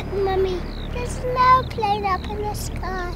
Mummy, there's no plane up in the sky.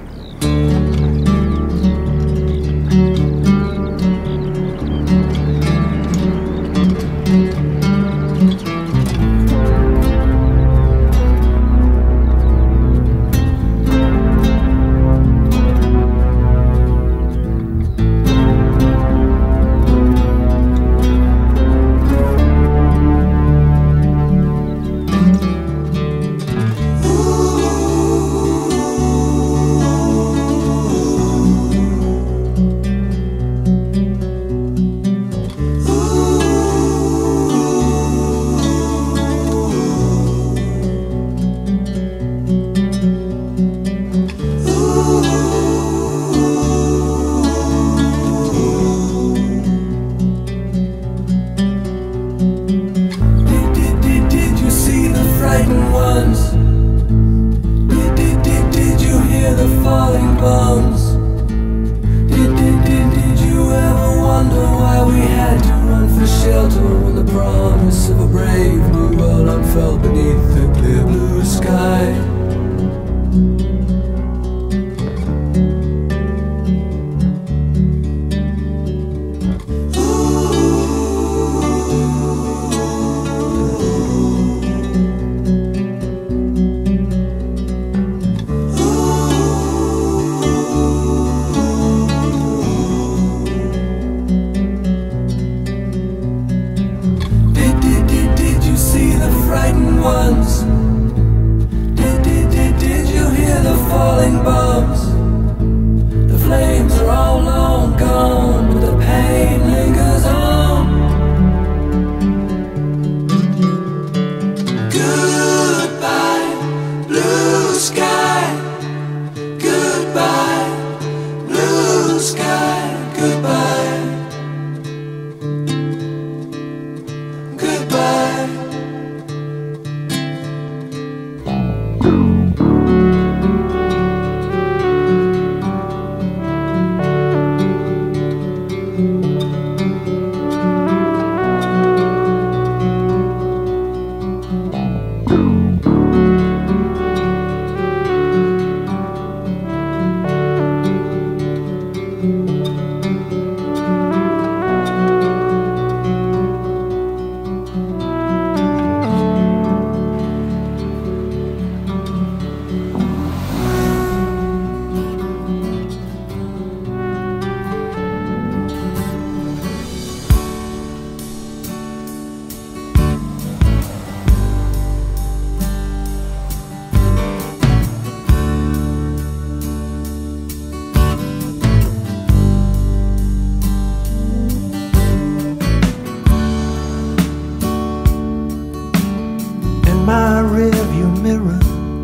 My rearview mirror,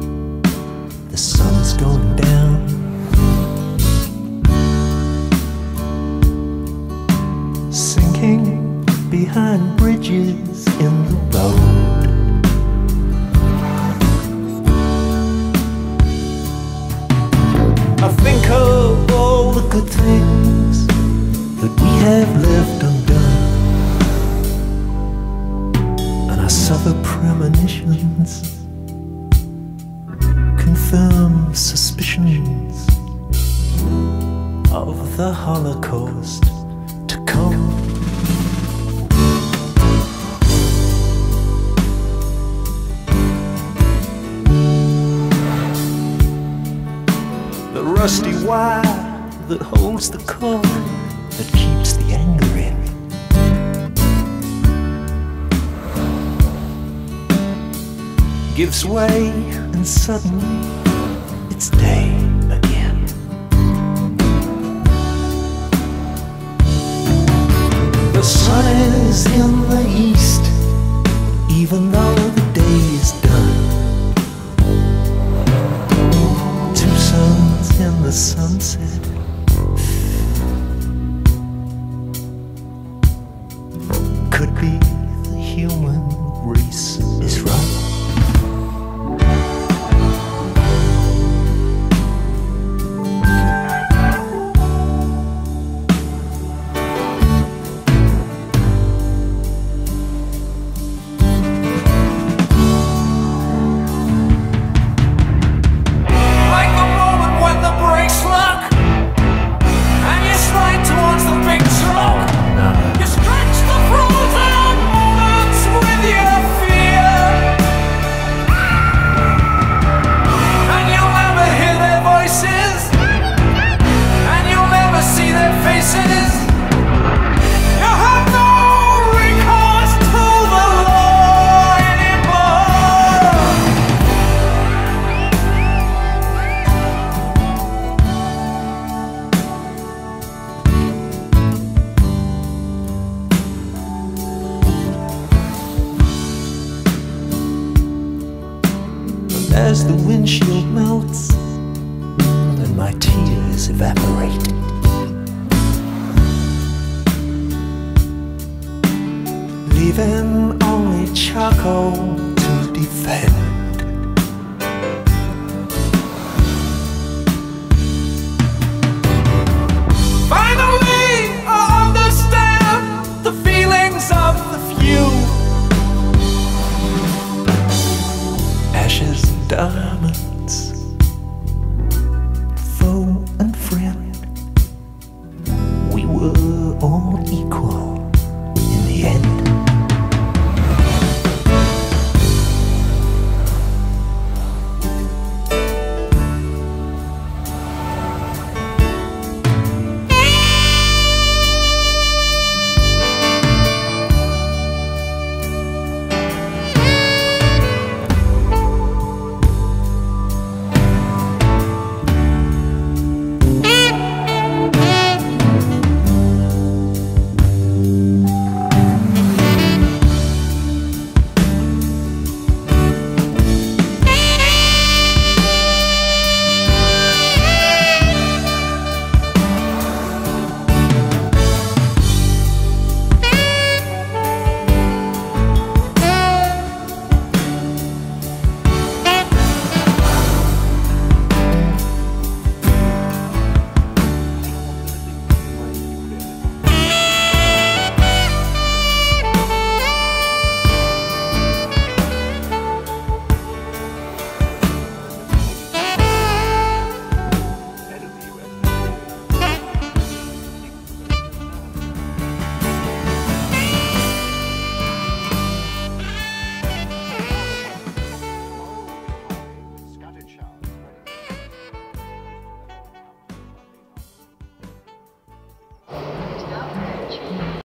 the sun's going down. Sinking behind bridges in the road. I think of all the good things that we have left undone, and I suffer premonitions, confirm suspicions of the Holocaust to come. The rusty wire that holds the cord that keeps the anger in. Gives way, and suddenly it's day again. The sun is in the east, even though the day is done. Two suns in the sunset, could be the human race is right. as the windshield melts and my tears evaporate. Leaving only charcoal to defend. Finally, I understand the feelings of the few. Ashes and diamonds